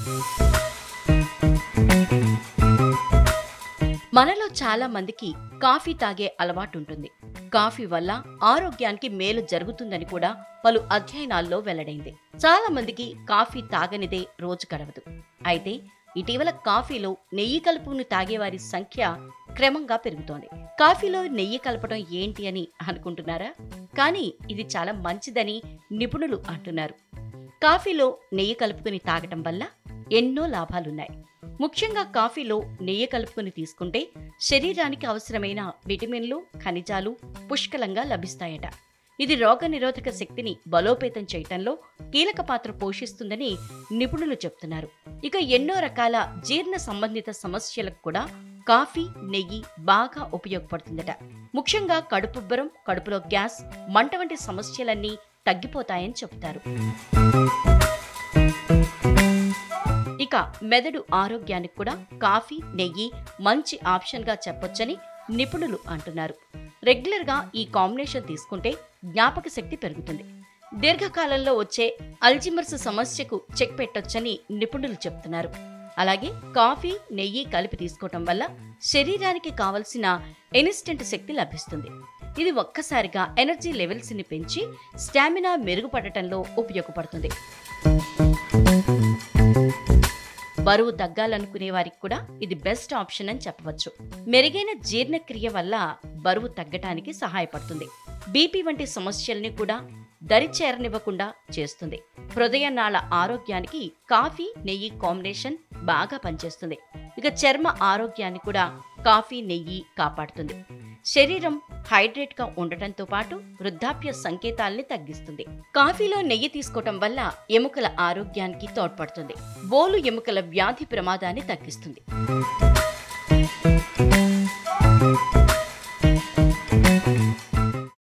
మనలో చాలా మందికి కాఫీ తాగే అలవాటుంటుంది. కాఫీ వల్ల ఆరోగ్యానికి మేలు జరుగుతుందని కూడా పలు అధ్యయనాల్లో వెల్లడైంది. చాలా మందికి కాఫీ తాగనిదే రోజు గడవదు. అయితే ఇటీవల కాఫీలో నెయ్యి కలుపుకుని తాగేవారి సంఖ్య క్రమంగా పెరుగుతోంది. కాఫీలో నెయ్యి కలపడం ఏంటి అని అనుకుంటున్నారా? కానీ ఇది చాలా మంచిదని నిపుణులు అంటున్నారు. కాఫీలో నెయ్యి కలుపుకుని తాగటం వల్ల ఎన్నో లాభాలున్నాయి. ముఖ్యంగా కాఫీలో నెయ్యి కలుపుకుని తీసుకుంటే శరీరానికి అవసరమైన విటమిన్లు, ఖనిజాలు పుష్కలంగా లభిస్తాయట. ఇది రోగనిరోధక శక్తిని బలోపేతం చేయటంలో కీలక పాత్ర పోషిస్తుందని నిపుణులు చెప్తున్నారు. ఇక ఎన్నో రకాల జీర్ణ సంబంధిత సమస్యలకు కూడా కాఫీ, నెయ్యి బాగా ఉపయోగపడుతుందట. ముఖ్యంగా కడుపుబ్బరం, కడుపులో గ్యాస్, మంట వంటి సమస్యలన్నీ తగ్గిపోతాయని చెబుతారు. ఇక మెదడు ఆరోగ్యానికి కూడా కాఫీ, నెయ్యి మంచి ఆప్షన్గా చెప్పొచ్చని నిపుణులు అంటున్నారు. రెగ్యులర్గా ఈ కాంబినేషన్ తీసుకుంటే జ్ఞాపక శక్తి పెరుగుతుంది. దీర్ఘకాలంలో వచ్చే అల్జిమర్స్ సమస్యకు చెక్ పెట్టొచ్చని నిపుణులు చెప్తున్నారు. అలాగే కాఫీ, నెయ్యి కలిపి తీసుకోవటం వల్ల శరీరానికి కావలసిన ఇన్స్టెంట్ శక్తి లభిస్తుంది. ఇది ఒక్కసారిగా ఎనర్జీ లెవెల్స్ ని పెంచి స్టామినా మెరుగుపడటంలో ఉపయోగపడుతుంది. బరువు తగ్గాలనుకునే వారికి కూడా ఇది బెస్ట్ ఆప్షన్ అని చెప్పవచ్చు. మెరుగైన జీర్ణక్రియ వల్ల బరువు తగ్గటానికి సహాయపడుతుంది. బీపీ వంటి సమస్యల్ని కూడా దరిచేరనివ్వకుండా చేస్తుంది. హృదయనాళ ఆరోగ్యానికి కాఫీ, నెయ్యి కాంబినేషన్ బాగా పనిచేస్తుంది. ఇక చర్మ ఆరోగ్యాన్ని కూడా కాఫీ, నెయ్యి కాపాడుతుంది. శరీరం హైడ్రేట్ గా ఉండటంతో పాటు వృద్ధాప్య సంకేతాల్ని తగ్గిస్తుంది. కాఫీలో నెయ్యి తీసుకోవటం వల్ల ఎముకల ఆరోగ్యానికి తోడ్పడుతుంది. బోలు ఎముకల వ్యాధి ప్రమాదాన్ని తగ్గిస్తుంది.